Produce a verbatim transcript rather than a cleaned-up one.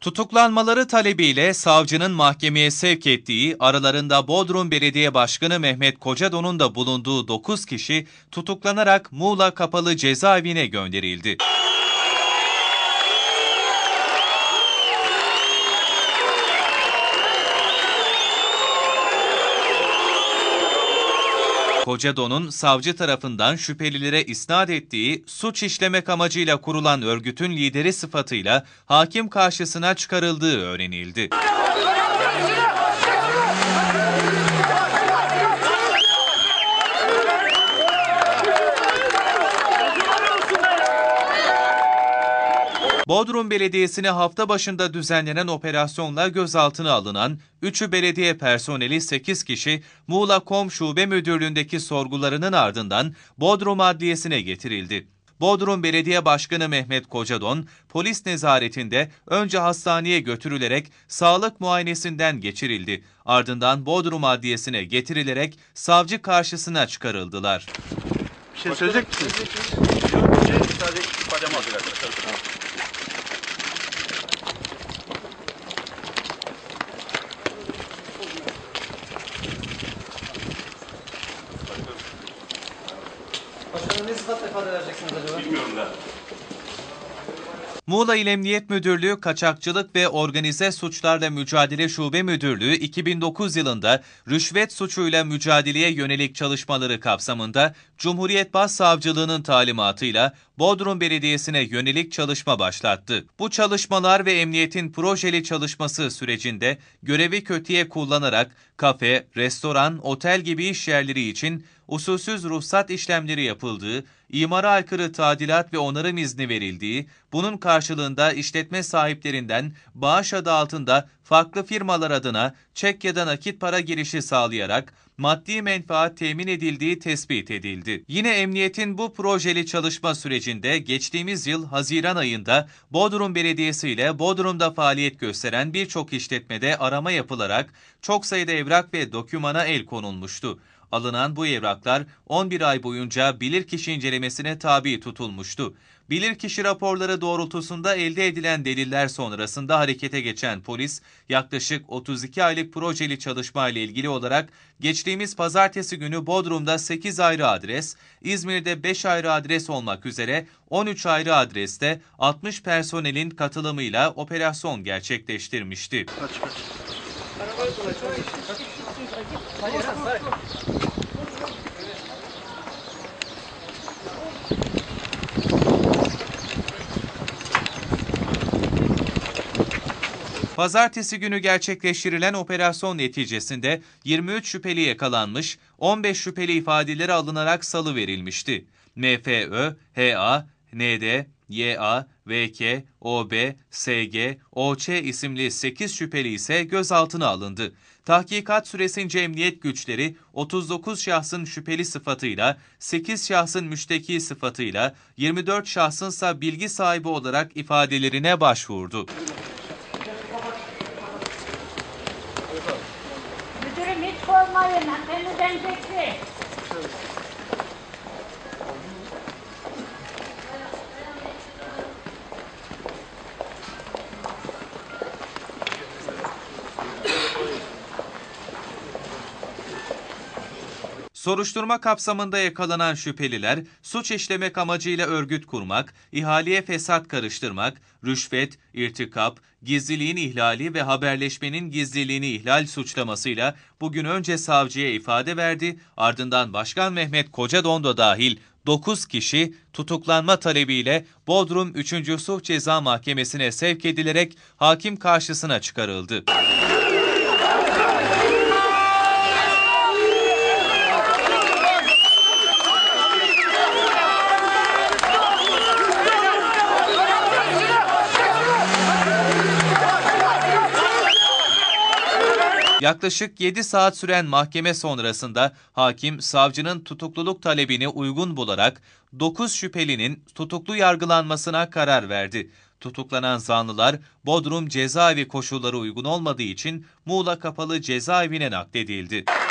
Tutuklanmaları talebiyle savcının mahkemeye sevk ettiği, aralarında Bodrum Belediye Başkanı Mehmet Kocadon'un da bulunduğu dokuz kişi tutuklanarak Muğla Kapalı Cezaevine gönderildi. Kocadon'un savcı tarafından şüphelilere isnat ettiği suç işlemek amacıyla kurulan örgütün lideri sıfatıyla hakim karşısına çıkarıldığı öğrenildi. Bodrum Belediyesi'ne hafta başında düzenlenen operasyonla gözaltına alınan üçü belediye personeli sekiz kişi Muğla.com Şube Müdürlüğü'ndeki sorgularının ardından Bodrum Adliyesi'ne getirildi. Bodrum Belediye Başkanı Mehmet Kocadon, polis nezaretinde önce hastaneye götürülerek sağlık muayenesinden geçirildi. Ardından Bodrum Adliyesi'ne getirilerek savcı karşısına çıkarıldılar. Bir şey söyleyecek misiniz? Sadece ifademi aldık arkadaşlar. Başkanım ne sıfatla ifade vereceksiniz acaba? Bilmiyorum da. Muğla İl Emniyet Müdürlüğü Kaçakçılık ve Organize Suçlarla Mücadele Şube Müdürlüğü iki bin dokuz yılında rüşvet suçuyla mücadeleye yönelik çalışmaları kapsamında Cumhuriyet Başsavcılığı'nın talimatıyla Bodrum Belediyesi'ne yönelik çalışma başlattı. Bu çalışmalar ve emniyetin projeli çalışması sürecinde görevi kötüye kullanarak kafe, restoran, otel gibi iş yerleri için usulsüz ruhsat işlemleri yapıldığı, imara aykırı tadilat ve onarım izni verildiği, bunun karşılığında işletme sahiplerinden bağış adı altında farklı firmalar adına çek ya da nakit para girişi sağlayarak maddi menfaat temin edildiği tespit edildi. Yine emniyetin bu projeli çalışma sürecinde geçtiğimiz yıl Haziran ayında Bodrum Belediyesi ile Bodrum'da faaliyet gösteren birçok işletmede arama yapılarak çok sayıda evrak ve dokümana el konulmuştu. Alınan bu evraklar on bir ay boyunca bilirkişi incelemesine tabi tutulmuştu. Bilirkişi raporları doğrultusunda elde edilen deliller sonrasında harekete geçen polis, yaklaşık otuz iki aylık projeli çalışma ile ilgili olarak geçtiğimiz pazartesi günü Bodrum'da sekiz ayrı adres, İzmir'de beş ayrı adres olmak üzere on üç ayrı adreste altmış personelin katılımıyla operasyon gerçekleştirmişti. Kaç kaç. Hayır, hayır. Pazartesi günü gerçekleştirilen operasyon neticesinde yirmi üç şüpheli yakalanmış, on beş şüpheli ifadeleri alınarak salı verilmişti. M F Ö, H A, N D, Y A, V K, O B, S G, O Ç isimli sekiz şüpheli ise gözaltına alındı. Tahkikat süresince emniyet güçleri otuz dokuz şahsın şüpheli sıfatıyla, sekiz şahsın müşteki sıfatıyla, yirmi dört şahsınsa bilgi sahibi olarak ifadelerine başvurdu. Müdürüm hiç korkmayın, temizlenecekti. Soruşturma kapsamında yakalanan şüpheliler, suç işlemek amacıyla örgüt kurmak, ihaleye fesat karıştırmak, rüşvet, irtikap, gizliliğin ihlali ve haberleşmenin gizliliğini ihlal suçlamasıyla bugün önce savcıya ifade verdi, ardından Başkan Mehmet Kocadon da dahil dokuz kişi tutuklanma talebiyle Bodrum üçüncü Sulh Ceza Mahkemesi'ne sevk edilerek hakim karşısına çıkarıldı. Yaklaşık yedi saat süren mahkeme sonrasında hakim savcının tutukluluk talebini uygun bularak dokuz şüphelinin tutuklu yargılanmasına karar verdi. Tutuklanan zanlılar Bodrum cezaevi koşulları uygun olmadığı için Muğla Kapalı Cezaevine nakledildi.